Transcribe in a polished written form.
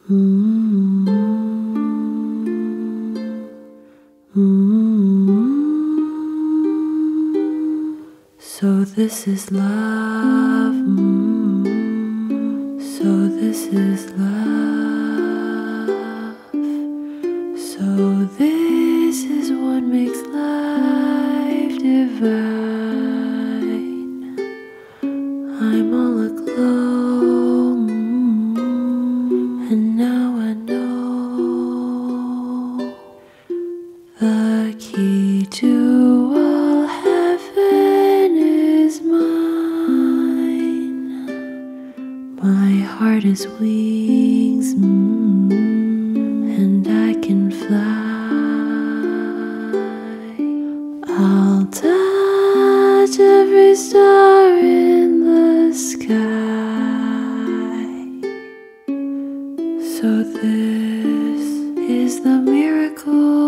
Mm-hmm. Mm-hmm. So this is love. Mm-hmm. So this is love. So this is what makes life divine. I'm all aglow, and now I know the key to all heaven is mine. My heart is wings, and I can fly. I'll touch every star in the sky. So this is the miracle